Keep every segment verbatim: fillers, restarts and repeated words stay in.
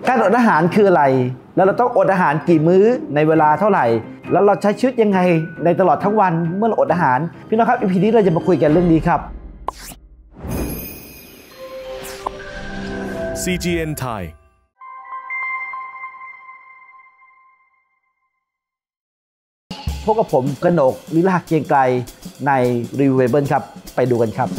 การอดอาหารคืออะไรแล้วเราต้องอดอาหารกี่มื้อในเวลาเท่าไหร่แล้วเราใช้ชีวิตยังไงในตลอดทั้งวันเมื่อเราอดอาหารพี่น้องครับ อี พี นี้เราจะมาคุยกันเรื่องนี้ครับซี จี เอ็น ไทยพบกับผมกนกลิลาเกียงไกรในรีวิวเบิลครับไปดูกันครับ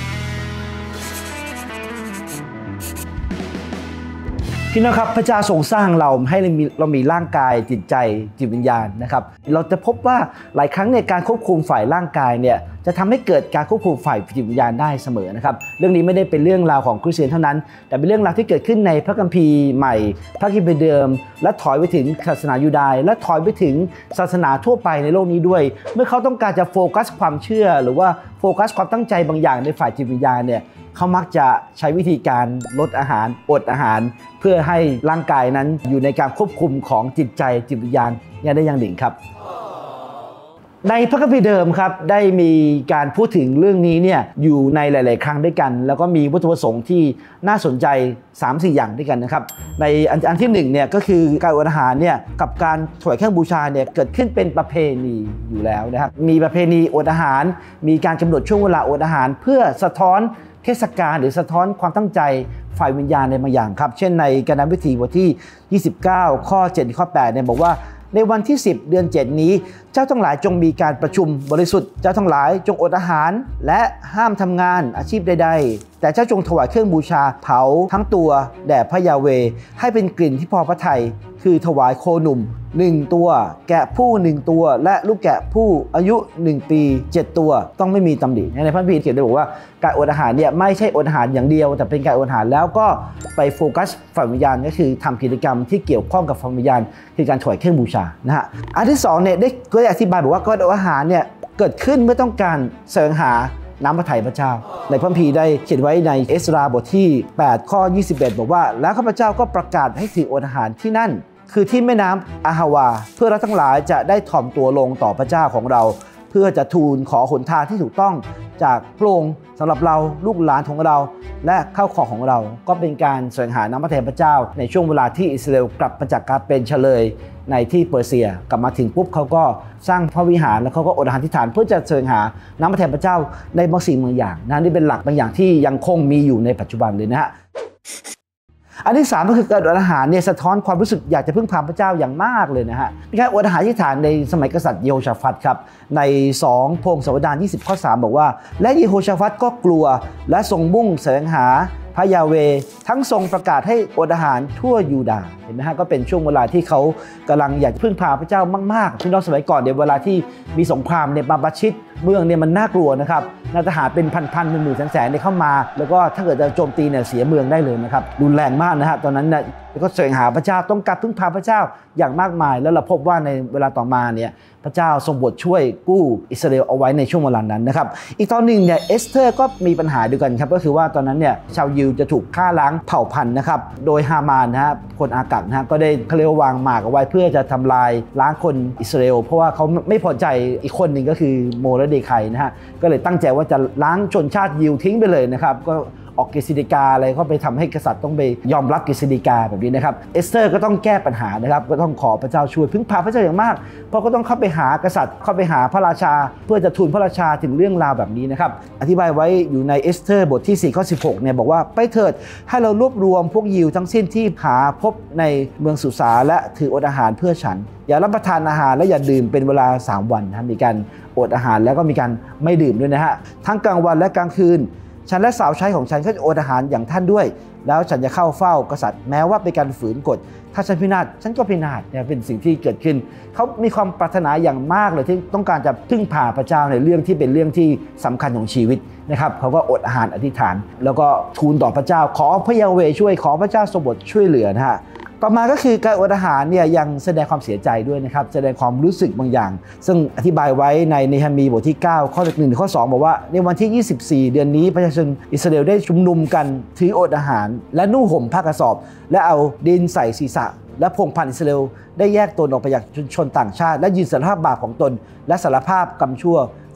พี่น้องครับพระเจ้าทรงสร้างเราให้เรามีเรามีร่างกายจิตใจจิตวิญญาณนะครับเราจะพบว่าหลายครั้งในการควบคุมฝ่ายร่างกายเนี่ยจะทำให้เกิดการควบคุมฝ่ายจิตวิญญาณได้เสมอนะครับเรื่องนี้ไม่ได้เป็นเรื่องราวของคริสเตียนเท่านั้นแต่เป็นเรื่องราวที่เกิดขึ้นในพระคัมภีร์ใหม่พระคัมภีร์เดิมและถอยไปถึงศาสนายูดาห์และถอยไปถึงศาสนาทั่วไปในโลกนี้ด้วยเมื่อเขาต้องการจะโฟกัสความเชื่อหรือว่าโฟกัสความตั้งใจบางอย่างในฝ่ายจิตวิญญาณเนี่ยเขามักจะใช้วิธีการลดอาหารอดอาหารเพื่อให้ร่างกายนั้นอยู่ในการควบคุมของจิตใจจิตวิญญาณอย่างได้อย่างหนึ่งครับในพระคัมภีร์เดิมครับได้มีการพูดถึงเรื่องนี้เนี่ยอยู่ในหลายๆครั้งด้วยกันแล้วก็มีวัตถุประสงค์ที่น่าสนใจ สามสี่ อย่างด้วยกันนะครับในอันที่หนึ่งเนี่ยก็คือการอดอาหารเนี่ยกับการถวายเครื่องบูชาเนี่ยเกิดขึ้นเป็นประเพณีอยู่แล้วนะครับมีประเพณีอดอาหารมีการกำหนดช่วงเวลาอดอาหารเพื่อสะท้อนเทศกาลหรือสะท้อนความตั้งใจฝ่ายวิญญาณในบางอย่างครับเช่นในกาลวิธีบทที่ยี่สิบเก้าข้อเจ็ดข้อแปดเนี่ยบอกว่าในวันที่สิบเดือนเจ็ดนี้เจ้าทั้งหลายจงมีการประชุมบริสุทธิ์เจ้าทั้งหลายจงอดอาหารและห้ามทำงานอาชีพใดๆแต่เจ้าจงถวายเครื่องบูชาเผาทั้งตัวแด่พระยาเวห์ให้เป็นกลิ่นที่พอพระทัยคือถวายโคหนุ่มหนึ่งตัวแกะผู้หนึ่งตัวและลูกแกะผู้อายุหนึ่งปีเจ็ดตัวต้องไม่มีตำหนิในพระคัมภีร์เขียนไว้บอกว่าการอดอาหารเนี่ยไม่ใช่อดอาหารอย่างเดียวแต่เป็นการอดอาหารแล้วก็ไปโฟกัสฝ่ายวิญญาณก็คือทำกิจกรรมที่เกี่ยวข้องกับฝ่ายวิญญาณคือการถวายเครื่องบูชานะฮะอันที่สองเนี่ยได้ก็ได้อธิบายบอกว่าการอดอาหารเนี่ยเกิดขึ้นเมื่อต้องการแสวงหาน้ำพระทัยพระเจ้าในพระคัมภีร์ได้เขียนไว้ในเอสราบทที่แปดข้อยี่สิบเอ็ดบอกว่าแล้วข้าพเจ้าก็ประกาศให้ถืออดอาหารที่นั่นคือที่แม่น้ำอาฮาวาเพื่อเราทั้งหลายจะได้ถ่อมตัวลงต่อพระเจ้าของเราเพื่อจะทูลขอหนทางที่ถูกต้องจากพระองค์สำหรับเราลูกหลานของเราและข้าวของของเราก็เป็นการแสวงหาน้ำพระทัยพระเจ้าในช่วงเวลาที่อิสราเอลกลับมาจากการเป็นเฉลยในที่เปอร์เซียกลับมาถึงปุ๊บเขาก็สร้างพระวิหารแล้วเขาก็อดอาหารที่ฐานเพื่อจะแสวงหาน้ำพระทัยพระเจ้าในบางสิ่งบางอย่างนะนี่เป็นหลักบางอย่างที่ยังคงมีอยู่ในปัจจุบันเลยนะฮะอันที่สามก็คือการอดอาหารเนี่ยสะท้อนความรู้สึกอยากจะพึ่งพาพระเจ้าอย่างมากเลยนะฮะมีการอดอาหารที่ฐานในสมัยกษัตริย์เยโฮชาฟัตครับในสองพงศาวดารยี่สิบข้อสามบอกว่าและเยโฮชาฟัตก็กลัวและทรงมุ่งแสวงหาพระยาเวห์ทั้งทรงประกาศให้อดอาหารทั่วยูดาห์เห็นไหมฮะก็เป็นช่วงเวลาที่เขากำลังอยากพึ่งพาพระเจ้ามากๆพี่น้องสมัยก่อนเนี่ยเวลาที่มีสงครามเนี่ยมาประชิดเมืองเนี่ยมันน่ากลัวนะครับนาทหารเป็นพันๆหมื่นๆแสนๆเนี่ยเข้ามาแล้วก็ถ้าเกิดจะโจมตีเนี่ยเสียเมืองได้เลยนะครับรุนแรงมากนะฮะตอนนั้นเนี่ยก็แสวงหาพระเจ้าต้องการพึ่งพาพระเจ้าอย่างมากมายแล้วเราพบว่าในเวลาต่อมาเนี่ยพระเจ้าทรงบทช่วยกู้อิสราเอลเอาไว้ในช่วงเวลานั้นนะครับอีกตอนหนึ่งเนี่ยเอสเธอร์ก็มีปัญหาเดียวกันครับก็คือว่าตอนนั้นเนี่ยชาวยิวจะถูกฆ่าล้างเผ่าพันธุ์นะครับโดยฮามานนะฮะคนอากัปนะฮะก็ได้เขาเรียกว่าวางหมากเอาไว้เพื่อจะทำลายล้างคนอิสราเอลเพราะว่าเขาไม่พอใจอีกคนหนึ่งก็คือโมรเดคายนะฮะก็เลยตั้งใจว่าจะล้างชนชาติยิวทิ้งไปเลยนะครับก็ออกกฤษฎีกาอะไรก็ไปทำให้กษัตริย์ต้องไปยอมรับกฤษฎีกาแบบนี้นะครับเอสเธอร์ก็ต้องแก้ปัญหานะครับก็ต้องขอพระเจ้าช่วยพึ่งพาพระเจ้าอย่างมากเพราะก็ต้องเข้าไปหากษัตริย์เข้าไปหาพระราชาเพื่อจะทูลพระราชาถึงเรื่องราวแบบนี้นะครับอธิบายไว้อยู่ในเอสเธอร์บทที่สี่ข้อสิบหกเนี่ยบอกว่าไปเถิดให้เรารวบรวมพวกยิวทั้งสิ้นที่หาพบในเมืองสุสาและถืออดอาหารเพื่อฉันอย่ารับประทานอาหารและอย่าดื่มเป็นเวลาสามวันนะมีการอดอาหารแล้วก็มีการไม่ดื่มด้วยนะฮะทั้งกลางวันและกลางคืนฉันและสาวใช้ของฉันก็จะอดอาหารอย่างท่านด้วยแล้วฉันจะเข้าเฝ้ากษัตริย์แม้ว่าเป็นการฝืนกฎถ้าฉันพินาศฉันก็พินาศเนี่ยเป็นสิ่งที่เกิดขึ้นเขามีความปรารถนาอย่างมากเลยที่ต้องการจะพึ่งพาพระเจ้าในเรื่องที่เป็นเรื่องที่สำคัญของชีวิตนะครับเขาก็อดอาหารอธิษฐานแล้วก็ทูลต่อพระเจ้าขอพระยาเวห์ช่วยขอพระเจ้าทรงโปรดช่วยเหลือนะฮะต่อมาก็คือการอดอาหารเนี่ยยังแสดงความเสียใจด้วยนะครับแสดงความรู้สึกบางอย่างซึ่งอธิบายไว้ในเนหะมีบทที่เก้าข้อหนึ่งถึงข้อสองบอกว่าในวันที่ยี่สิบสี่เดือนนี้ประชาชนอิสราเอลได้ชุมนุมกันถืออดอาหารและนุ่งห่มผ้ากระสอบและเอาดินใส่ศีรษะและพงศ์พันธุ์อิสราเอลได้แยกตนออกไปจากชนต่างชาติและยืนสารภาพบาปของตนและสารภาพกรรมชั่ว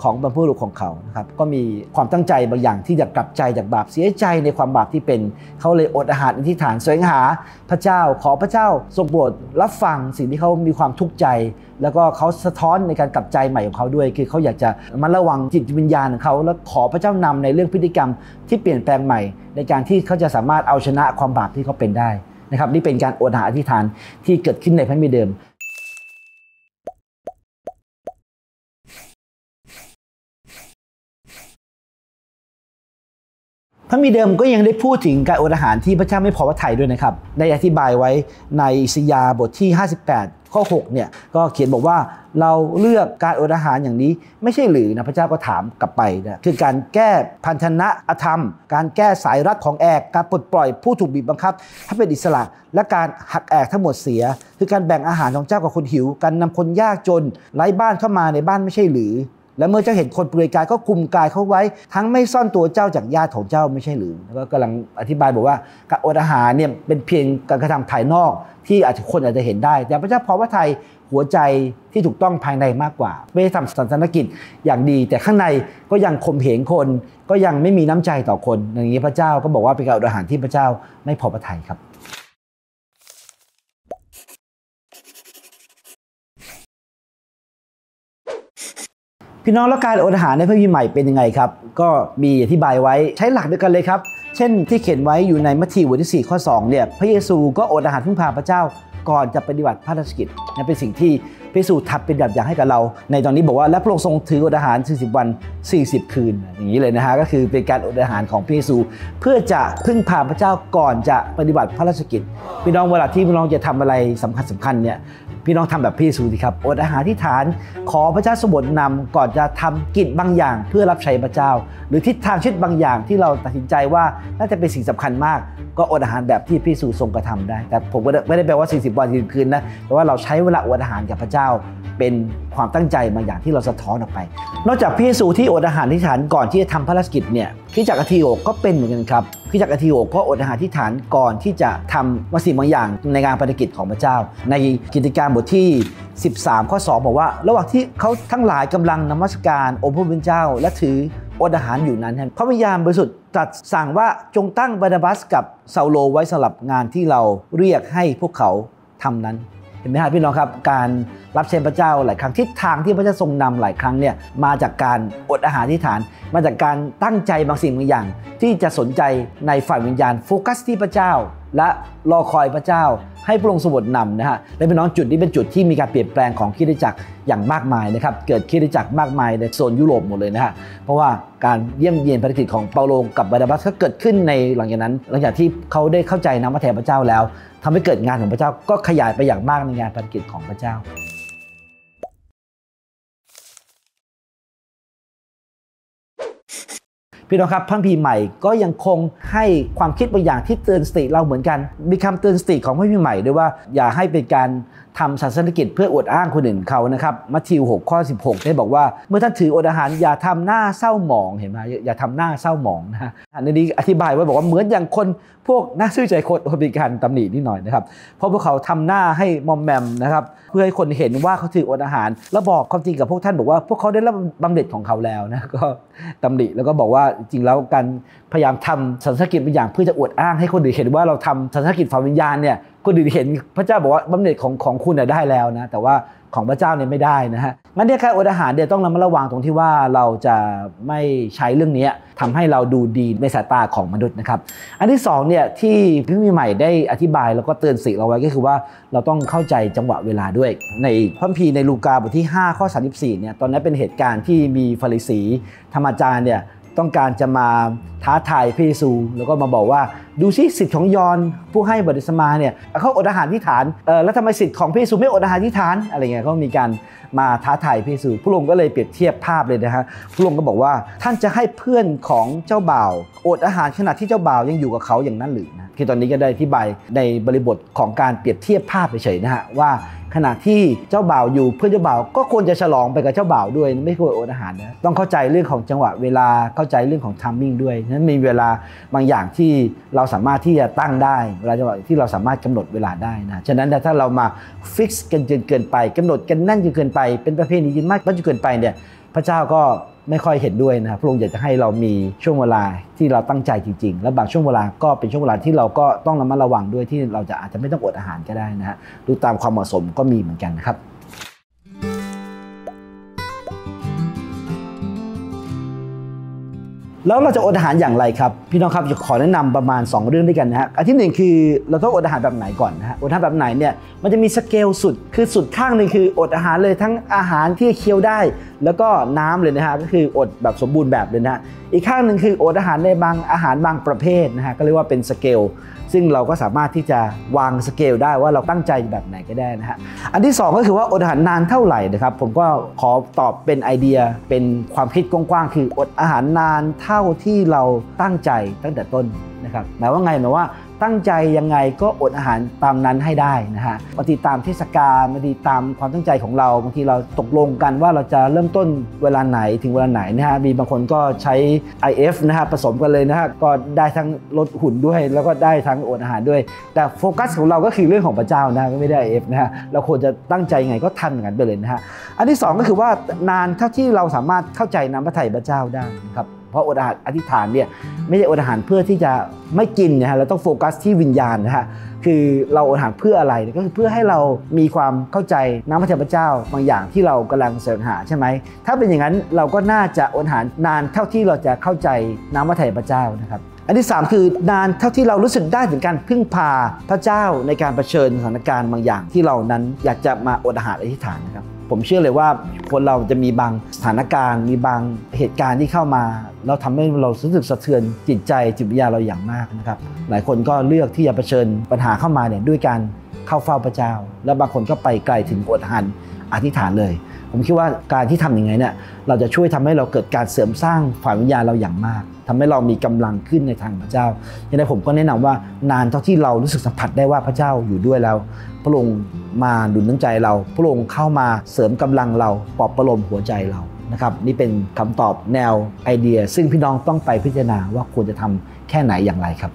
ของบรรพบุรุษของเขานะครับก็มีความตั้งใจบางอย่างที่จะกลับใจจากบาปเสียใจในความบาปที่เป็นเขาเลยอดอาหารอธิษฐานแสวงหาพระเจ้าขอพระเจ้าทรงโปรดรับฟังสิ่งที่เขามีความทุกข์ใจแล้วก็เขาสะท้อนในการกลับใจใหม่ของเขาด้วยคือเขาอยากจะมาระวังจิตวิญญาณของเขาแล้วขอพระเจ้านำในเรื่องพฤติกรรมที่เปลี่ยนแปลงใหม่ในการที่เขาจะสามารถเอาชนะความบาปที่เขาเป็นได้นะครับนี่เป็นการอดอาหารอธิษฐานที่เกิดขึ้นในพระคัมภีร์เดิมพระคัมภีร์เดิมก็ยังได้พูดถึงการอดอาหารที่พระเจ้าไม่พอพระทัยด้วยนะครับได้อธิบายไว้ในอิสยาห์บทที่ห้าสิบแปดข้อหกเนี่ยก็เขียนบอกว่าเราเลือกการอดอาหารอย่างนี้ไม่ใช่หรือนะพระเจ้าก็ถามกลับไปนะคือการแก้พันธนะอธรรมการแก้สายรัดของแอกการปลดปล่อยผู้ถูกบีบบังคับให้เป็นอิสระและการหักแอกทั้งหมดเสียคือการแบ่งอาหารของเจ้ากับคนหิวการนำคนยากจนไร้บ้านเข้ามาในบ้านไม่ใช่หรือและเมื่อเจ้าเห็นคนเปลือยกายก็คุมกายเขาไว้ทั้งไม่ซ่อนตัวเจ้าจากญาติของเจ้าไม่ใช่หรือแล้วก็กำลังอธิบายบอกว่าการอดอาหารเนี่ยเป็นเพียงการกระทำภายนอกที่อาจจะคนอาจจะเห็นได้แต่พระเจ้าพอพระทัยหัวใจที่ถูกต้องภายในมากกว่าไม่ได้ทำศาสนกิจอย่างดีแต่ข้างในก็ยังข่มเหงคนก็ยังไม่มีน้ำใจต่อคนอย่างนี้พระเจ้าก็บอกว่าเป็นการอดอาหารที่พระเจ้าไม่พอพระทัยครับพี่น้องแล้วการอดอาหารในพระคัมภีร์ใหม่เป็นยังไงครับก็มีอธิบายไว้ใช้หลักเดียวกันเลยครับเช่นที่เขียนไว้อยู่ในมัทธิวบทที่สี่ข้อสองเนี่ยพระเยซูก็อดอาหารพึ่งพาพระเจ้าก่อนจะปฏิบัติพระราชกิจนั่นเป็นสิ่งที่พระเยซูทำเป็นแบบอย่างให้กับเราในตอนนี้บอกว่าและพระองค์ทรงถืออดอาหารสี่สิบวันสี่สิบคืนอย่างนี้เลยนะฮะก็คือเป็นการอดอาหารของพระเยซูเพื่อจะพึ่งพาพระเจ้าก่อนจะปฏิบัติพระราชกิจพี่น้องเวลาที่พี่น้องจะทำอะไรสำคัญสำคัญเนี่ยพี่น้องทำแบบพระเยซูสิครับอดอาหารที่ฐานขอพระเจ้าทรงโปรดนำก่อนจะทำกิจบางอย่างเพื่อรับใช้พระเจ้าหรือทิศทางชีวิตบางอย่างที่เราตัดสินใจว่าน่าจะเป็นสิ่งสำคัญมากก็อดอาหารแบบที่พระเยซูทรงกระทำได้แต่ผมก็ไม่ได้แปลว่าสี่สิบวันสี่สิบคืนนะแต่ว่าเราใช้เวลาอดอาหารกับพระเจ้าเป็นความตั้งใจบางอย่างที่เราสะท้อนออกไปนอกจากพระเยซูที่อดอาหารที่ฐานก่อนที่จะทำพระราชกิจเนี่ยคริสตจักรอันทิโอคก็เป็นเหมือนกันครับคริสตจักรอันทิโอคก็อดอาหารที่ฐานก่อนที่จะทำบางสิ่งบางอย่างในงานปฏิกิจของพระเจ้าในกิจการบทที่สิบสามข้อสองบอกว่าระหว่างที่เขาทั้งหลายกำลังนมัสการองค์พระผู้เป็นเจ้าและถืออดอาหารอยู่นั้นพระวิญญาณบริสุทธิ์ตรัสสั่งว่าจงตั้งบานาบัสกับซาโลไว้สำหรับงานที่เราเรียกให้พวกเขาทำนั้นเห็นไหมครับพี่น้องครับการรับใช้พระเจ้าหลายครั้งทิศทางที่พระเจ้าทรงนำหลายครั้งเนี่ยมาจากการอดอาหารที่ฐานมาจากการตั้งใจบางสิ่งบางอย่างที่จะสนใจในฝ่ายวิญญาณโฟกัสที่พระเจ้าและรอคอยพระเจ้าให้พระองค์ทรงโปรดนำนะฮะและพี่น้องจุดนี้เป็นจุดที่มีการเปลี่ยนแปลงของคริสตจักรอย่างมากมายนะครับเกิดคริสตจักรมากมายในโซนยุโรปหมดเลยนะฮะเพราะว่าการเยี่ยมเยียนภารกิจของเปาโลกับบานาบัสก็เกิดขึ้นในหลังจากนั้นหลังจากที่เขาได้เข้าใจน้ำพระทัยพระเจ้าแล้วทำให้เกิดงานของพระเจ้าก็ขยายไปอย่างมากในงานภารกิจของพระเจ้าพี่น้องครับพระคัมภีร์ใหม่ก็ยังคงให้ความคิดบางอย่างที่เตือนสติเราเหมือนกันมีคำเตือนสติของพระคัมภีร์ใหม่ด้วยว่าอย่าให้เป็นการทำศาสนกิจเพื่ออวดอ้างคนอื่นเขานะครับมัทธิวหกข้อสิบหกได้บอกว่าเมื่อท่านถืออดอาหารอย่าทำหน้าเศร้าหมองเห็นไหมอย่าทำหน้าเศร้าหมองนะฮะอันนี้อธิบายไว้บอกว่าเหมือนอย่างคนพวกน่าซื่อใจคดมีการตำหนินิดหน่อยนะครับเพราะพวกเขาทำหน้าให้มอมแมมนะครับเพื่อให้คนเห็นว่าเขาถืออดอาหารแล้วบอกความจริงกับพวกท่านบอกว่าพวกเขาได้รับบำเหน็จของเขาแล้วนะก็ตำหนิแล้วก็บอกว่าจริงแล้วการพยายามทำศาสนกิจบางอย่างเพื่อจะอวดอ้างให้คนอื่นเห็นว่าเราทำศาสนกิจฝ่ายวิญญาณเนี่ยคนอื่นเห็นพระเจ้าบอกว่าบำเหน็จของของคุณได้แล้วนะแต่ว่าของพระเจ้าเนี่ยไม่ได้นะฮะงั้นเนี่ยการอดอาหารเดี๋ยวต้องระมัดระวังตรงที่ว่าเราจะไม่ใช้เรื่องนี้ทำให้เราดูดีในสายตาของมนุษย์นะครับอันที่สองเนี่ยที่พระคัมภีร์ใหม่ได้อธิบายแล้วก็เตือนสติเราไว้ก็คือว่าเราต้องเข้าใจจังหวะเวลาด้วยในพระคัมภีร์ในลูกาบทที่ห้าข้อสามสิบสี่เนี่ยตอนนั้นเป็นเหตุการณ์ที่มีฟาริสีธรรมอาจารย์เนี่ยต้องการจะมาท้าทายพระเยซูแล้วก็มาบอกว่าดูซิสิทธิ์ของยอห์นผู้ให้บัพติศมาเนี่ยเขาอดอาหารที่ฐานเออแล้วทำไมสิทธิ์ของพระเยซูไม่อดอาหารที่ฐานอะไรเงี้ยเขามีการมาท้าทายพระเยซูพระองค์ก็เลยเปรียบเทียบภาพเลยนะฮะพระองค์ก็บอกว่าท่านจะให้เพื่อนของเจ้าบ่าวอดอาหารขณะที่เจ้าบ่าวยังอยู่กับเขาอย่างนั้นหรือนะคือตอนนี้ก็ได้อธิบายในบริบทของการเปรียบเทียบภาพเฉยๆนะฮะว่าขณะที่เจ้าบ่าวอยู่เพื่อนเจ้าบ่าวก็ควรจะฉลองไปกับเจ้าบ่าวด้วยไม่ควรอดอาหารนะต้องเข้าใจเรื่องของจังหวะเวลาเข้าใจเรื่องของไทมิ่งด้วยนั้นมีเวลาบางอย่างที่เราสามารถที่จะตั้งได้เวลาจังหวะที่เราสามารถกำหนดเวลาได้นะฉะนั้นถ้าเรามาฟิกซ์กันจนเกินไปกำหนดกันแน่นจนเกินไปเป็นประเพณีมากจนเกินไปเนี่ยพระเจ้าก็ไม่ค่อยเห็นด้วยนะครับพระองค์อยากจะให้เรามีช่วงเวลาที่เราตั้งใจจริงๆและบางช่วงเวลาก็เป็นช่วงเวลาที่เราก็ต้องระมัดระวังด้วยที่เราจะอาจจะไม่ต้องอดอาหารก็ได้นะฮะดูตามความเหมาะสมก็มีเหมือนกันนะครับแล้วเราจะอดอาหารอย่างไรครับพี่น้องครับขอแนะนำประมาณสองเรื่องด้วยกันนะฮะอันที่หนึ่งคือเราต้องอดอาหารแบบไหนก่อนนะฮะอดอาหารแบบไหนเนี่ยมันจะมีสเกลสุดคือสุดข้างนึงคืออดอาหารเลยทั้งอาหารที่เคี้ยวได้แล้วก็น้ำเลยนะฮะก็คืออดแบบสมบูรณ์แบบเลยนะอีกข้างนึงคืออดอาหารในบางอาหารบางประเภทนะฮะก็เรียกว่าเป็นสเกลซึ่งเราก็สามารถที่จะวางสเกลได้ว่าเราตั้งใจแบบไหนก็ได้นะฮะอันที่สองก็คือว่าอดอาหารนานเท่าไหร่นะครับผมก็ขอตอบเป็นไอเดียเป็นความคิดกว้างๆคืออดอาหารนานเท่าที่เราตั้งใจตั้งแต่ต้นนะครับหมายว่าไงหมายว่าตั้งใจยังไงก็อดอาหารตามนั้นให้ได้นะฮะบางทีตามเทศกาลบางทีตามความตั้งใจของเราบางทีเราตกลงกันว่าเราจะเริ่มต้นเวลาไหนถึงเวลาไหนนะฮะมีบางคนก็ใช้ ไอ เอฟ นะฮะผสมกันเลยนะฮะก็ได้ทั้งลดหุ่นด้วยแล้วก็ได้ทั้งอดอาหารด้วยแต่โฟกัสของเราก็คือเรื่องของพระเจ้านะไม่ได้ ไอ เอฟ นะฮะเราควรจะตั้งใจยังไงก็ทำอย่างนั้นไปเลยนะฮะอันที่สองก็คือว่านานเท่าที่เราสามารถเข้าใจน้ำพระทัยพระเจ้าได้นะครับเพราะอดอาหารอธิษฐานเนี่ยไม่ใช่อดอาหารเพื่อที่จะไม่กินนะฮะเราต้องโฟกัสที่วิญญาณนะฮะคือเราอดอาหารเพื่ออะไรก็คือเพื่อให้เรามีความเข้าใจน้ำพระทัยพระเจ้าบางอย่างที่เรากำลังแสวงหาใช่ไหมถ้าเป็นอย่างนั้นเราก็น่าจะอดอาหารนานเท่าที่เราจะเข้าใจน้ำพระทัยพระเจ้านะครับอันที่สามคือนานเท่าที่เรารู้สึกได้ถึงการพึ่งพาพระเจ้าในการเผชิญสถานการณ์บางอย่างที่เรานั้นอยากจะมาอดอาหารอธิษฐานนะครับผมเชื่อเลยว่าคนเราจะมีบางสถานการณ์มีบางเหตุการณ์ที่เข้ามาเราทำให้เรารู้สึกสะเทือนจิตใจจิตวิญญาณเราอย่างมากนะครับหลายคนก็เลือกที่จะเผชิญปัญหาเข้ามาเนี่ยด้วยการเข้าเฝ้าพระเจ้าแล้วบางคนก็ไปไกลถึงอดอาหารอธิษฐานเลยผมคิดว่าการที่ทำอย่างไรเนี่ยเราจะช่วยทำให้เราเกิดการเสริมสร้างฝ่ายวิญญาณเราอย่างมากทำให้เรามีกำลังขึ้นในทางพระเจ้าอย่างนั้นผมก็แนะนำว่านานเท่าที่เรารู้สึกสัมผัสได้ว่าพระเจ้าอยู่ด้วยแล้วพระองค์มาดุลน้ำใจเราพระองค์เข้ามาเสริมกำลังเราปลอบประโลมหัวใจเรานะครับนี่เป็นคำตอบแนวไอเดียซึ่งพี่น้องต้องไปพิจารณาว่าควรจะทำแค่ไหนอย่างไรครับ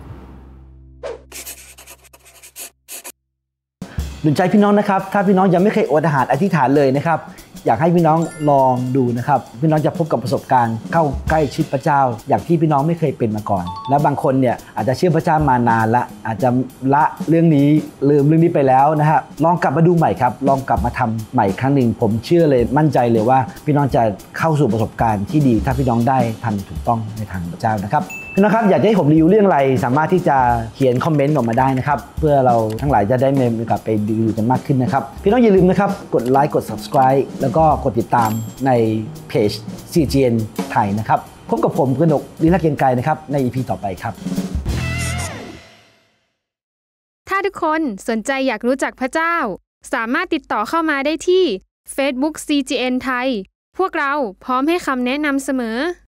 ดุลใจพี่น้องนะครับถ้าพี่น้องยังไม่เคยอดอาหารอธิษฐานเลยนะครับอยากให้พี่น้องลองดูนะครับพี่น้องจะพบกับประสบการณ์เข้าใกล้ชิดพระเจ้าอย่างที่พี่น้องไม่เคยเป็นมาก่อนและบางคนเนี่ยอาจจะเชื่อพระเจ้ามานานละอาจจะละเรื่องนี้ลืมเรื่องนี้ไปแล้วนะฮะลองกลับมาดูใหม่ครับลองกลับมาทำใหม่ครั้งหนึ่งผมเชื่อเลยมั่นใจเลยว่าพี่น้องจะเข้าสู่ประสบการณ์ที่ดีถ้าพี่น้องได้ทำถูกต้องในทางพระเจ้านะครับพี่น้องครับอยากให้ผมรีวิวเรื่องอะไรสามารถที่จะเขียนคอมเมนต์ออกมาได้นะครับเพื่อเราทั้งหลายจะได้มีโอกาสไปดูกันมากขึ้นนะครับพี่น้องอย่าลืมนะครับกดไลค์กด ซับสไครบ์ แล้วก็กดติดตามในเพจ ซี จี เอ็น ไทยนะครับพบกับผมกนกลีลาเกียงไกรนะครับใน อี พี ต่อไปครับถ้าทุกคนสนใจอยากรู้จักพระเจ้าสามารถติดต่อเข้ามาได้ที่ Facebook ซี จี เอ็น ไทยพวกเราพร้อมให้คำแนะนำเสมอ